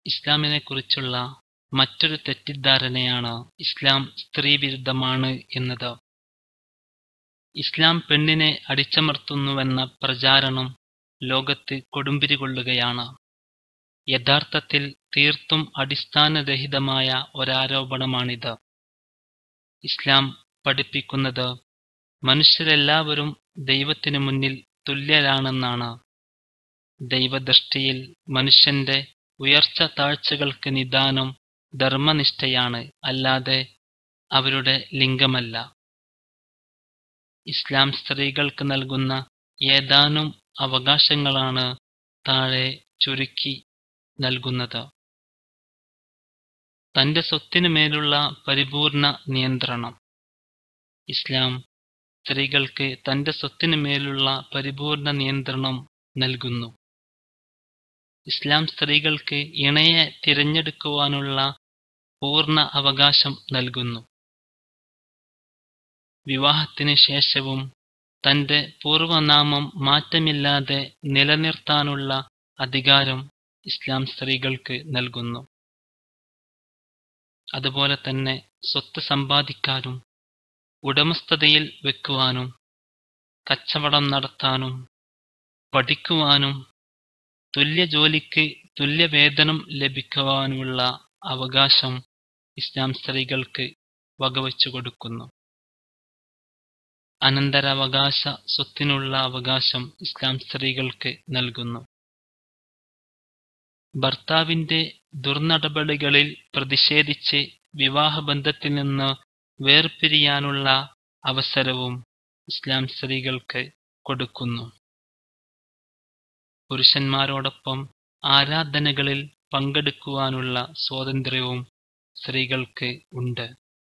ഇസ്ലാമിനെക്കുറിച്ചുള്ള മറ്റൊരു തെറ്റിദ്ധാരണയാണ് ഇസ്ലാം സ്ത്രീവിരുദ്ധമാണ് എന്നത്. ഇസ്ലാം പെണ്ണിനെ അടിച്ചമർത്തുന്നുവെന്ന പ്രചാരണം ലോകത്ത് കൊടുമ്പിരികൊള്ളുകയാണ്. യഥാർത്ഥത്തിൽ തീർത്തും അടിസ്ഥാനരഹിതമായ ഒരാരോപണമാണിത്. ഇസ്ലാം പഠിപ്പിക്കുന്നത് മനുഷ്യരെല്ലാവരും ദൈവത്തിനു മുന്നിൽ തുല്യരാണെന്നാണ്. ദൈവദൃഷ്ടിയിൽ മനുഷ്യന്റെ ഉയർച്ച താഴ്ചകൾക്ക് നിദാനം ധർമ്മനിഷ്ഠയാണ്, അല്ലാതെ അവരുടെ ലിംഗമല്ല. ഇസ്ലാം സ്ത്രീകൾക്ക് നൽകുന്ന ഏതാനും അവകാശങ്ങളാണ് താഴെ ചുരുക്കി നൽകുന്നത്. തന്റെ സ്വത്തിനു മേലുള്ള പരിപൂർണ നിയന്ത്രണം. ഇസ്ലാം സ്ത്രീകൾക്ക് തന്റെ സ്വത്തിനു മേലുള്ള പരിപൂർണ നിയന്ത്രണം നൽകുന്നു. ഇസ്ലാം സ്ത്രീകൾക്ക് ഇണയെ തിരഞ്ഞെടുക്കുവാനുള്ള പൂർണ്ണ അവകാശം നൽകുന്നു. വിവാഹത്തിന് ശേഷവും തന്റെ പൂർവനാമം മാറ്റമില്ലാതെ നിലനിർത്താനുള്ള അധികാരം ഇസ്ലാം സ്ത്രീകൾക്ക് നൽകുന്നു. അതുപോലെ തന്നെ സ്വത്ത് സമ്പാദിക്കാനും ഉടമസ്ഥതയിൽ വെക്കുവാനും കച്ചവടം നടത്താനും പഠിക്കുവാനും തുല്യ ജോലിക്ക് തുല്യവേതനം ലഭിക്കുവാനുമുള്ള അവകാശം ഇസ്ലാം സ്ത്രീകൾക്ക് വകവച്ചു കൊടുക്കുന്നു. അനന്തരാവകാശ സ്വത്തിനുള്ള അവകാശം ഇസ്ലാം സ്ത്രീകൾക്ക് നൽകുന്നു. ഭർത്താവിന്റെ ദുർനടപടികളിൽ പ്രതിഷേധിച്ച് വിവാഹബന്ധത്തിൽ നിന്ന് വേർപിരിയാനുള്ള അവസരവും ഇസ്ലാം സ്ത്രീകൾക്ക് കൊടുക്കുന്നു. പുരുഷന്മാരോടൊപ്പം ആരാധനകളിൽ പങ്കെടുക്കുവാനുള്ള സ്വാതന്ത്ര്യവും സ്ത്രീകൾക്ക് ഉണ്ട്.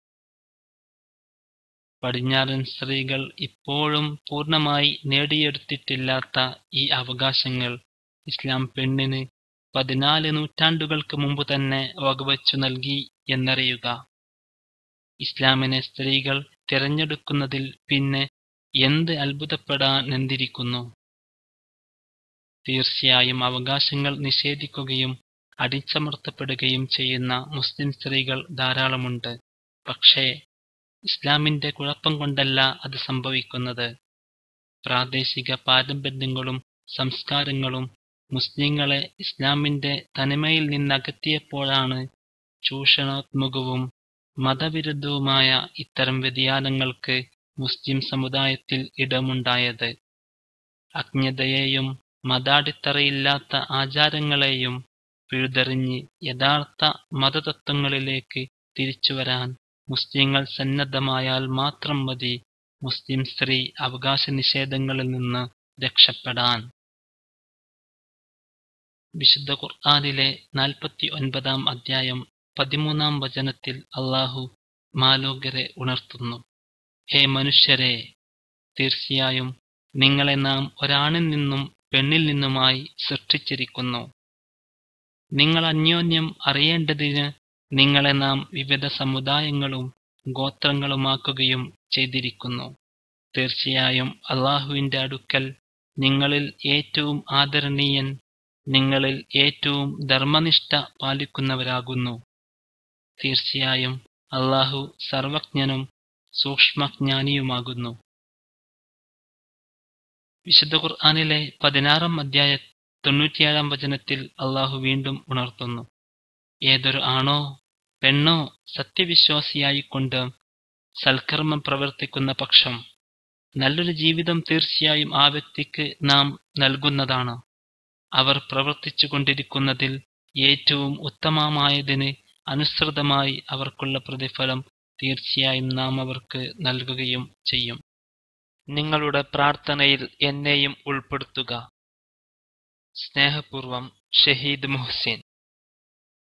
പടിഞ്ഞാറൻ സ്ത്രീകൾ ഇപ്പോഴും പൂർണ്ണമായി നേടിയെടുത്തിട്ടില്ലാത്ത ഈ അവകാശങ്ങൾ ഇസ്ലാം പെണ്ണിന് 14 നൂറ്റാണ്ടുകൾക്ക് മുമ്പ് തന്നെ വകവച്ചു നൽകി എന്നറിയുക. ഇസ്ലാമിനെ സ്ത്രീകൾ തിരഞ്ഞെടുക്കുന്നതിൽ പിന്നെ എന്ത് അത്ഭുതപ്പെടാനെന്തിരിക്കുന്നു? തീർച്ചയായും അവകാശങ്ങൾ നിഷേധിക്കുകയും അടിച്ചമർത്തപ്പെടുകയും ചെയ്യുന്ന മുസ്ലിം സ്ത്രീകൾ ധാരാളമുണ്ട്. പക്ഷേ ഇസ്ലാമിന്റെ കുഴപ്പം കൊണ്ടല്ല അത് സംഭവിക്കുന്നത്. പ്രാദേശിക പാരമ്പര്യങ്ങളും സംസ്കാരങ്ങളും മുസ്ലിങ്ങളെ ഇസ്ലാമിന്റെ തനിമയിൽ നിന്നകറ്റിയപ്പോഴാണ് ചൂഷണോന്മുഖവും മതവിരുദ്ധവുമായ ഇത്തരം വ്യതിയാനങ്ങൾക്ക് മുസ്ലിം സമുദായത്തിൽ ഇടമുണ്ടായത്. അജ്ഞതയെയും മതാടിത്തറയില്ലാത്ത ആചാരങ്ങളെയും പിഴുതെറിഞ്ഞ് യഥാർത്ഥ മതതത്വങ്ങളിലേക്ക് തിരിച്ചുവരാൻ മുസ്ലിങ്ങൾ സന്നദ്ധമായാൽ മാത്രം മതി മുസ്ലിം സ്ത്രീ അവകാശ നിഷേധങ്ങളിൽ നിന്ന് രക്ഷപ്പെടാൻ. വിശുദ്ധ ഖുർആനിലെ 49-ാം അധ്യായം 13-ാം വചനത്തിൽ അല്ലാഹു മാലോകരെ ഉണർത്തുന്നു. ഹേ മനുഷ്യരെ, തീർച്ചയായും നിങ്ങളെ നാം ഒരാണിൽ നിന്നും പെണ്ണിൽ നിന്നുമായി സൃഷ്ടിച്ചിരിക്കുന്നു. നിങ്ങൾ അന്യോന്യം അറിയേണ്ടതിന് നിങ്ങളെ നാം വിവിധ സമുദായങ്ങളും ഗോത്രങ്ങളുമാക്കുകയും ചെയ്തിരിക്കുന്നു. തീർച്ചയായും അല്ലാഹുവിന്റെ അടുക്കൽ നിങ്ങളിൽ ഏറ്റവും ആദരണീയൻ നിങ്ങളിൽ ഏറ്റവും ധർമ്മനിഷ്ഠ പാലിക്കുന്നവരാകുന്നു. തീർച്ചയായും അല്ലാഹു സർവജ്ഞനും സൂക്ഷ്മജ്ഞാനിയുമാകുന്നു. വിശുദ്ധ ഖുർആനിലെ 16-ാം അധ്യായം 97-ാം വചനത്തിൽ അല്ലാഹു വീണ്ടും ഉണർത്തുന്നു. ഏതൊരു ആണോ പെണ്ണോ സത്യവിശ്വാസിയായിക്കൊണ്ട് സൽക്കർമ്മം പ്രവർത്തിക്കുന്ന പക്ഷം നല്ലൊരു ജീവിതം തീർച്ചയായും ആ വ്യക്തിക്ക് നാം നൽകുന്നതാണ്. അവർ പ്രവർത്തിച്ചു കൊണ്ടിരിക്കുന്നതിൽ ഏറ്റവും ഉത്തമമായതിന് അനുസൃതമായി അവർക്കുള്ള പ്രതിഫലം തീർച്ചയായും നാം അവർക്ക് നൽകുകയും ചെയ്യും. നിങ്ങളുടെ പ്രാർത്ഥനയിൽ എന്നെയും ഉൾപ്പെടുത്തുക. സ്നേഹപൂർവം, ഷഹീദ് മുഹ്സിൻ.